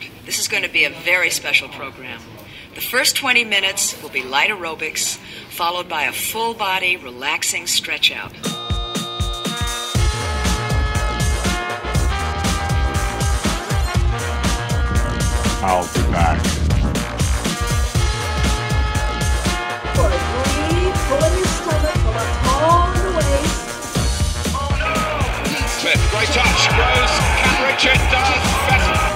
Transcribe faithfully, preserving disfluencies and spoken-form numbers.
This is going to be a very special program. The first twenty minutes will be light aerobics, followed by a full-body, relaxing stretch-out. I'll be back. For a breathe, pulling your stomach from up all the waist. Oh no! Clip, great touch, goes, can reach it, does, better.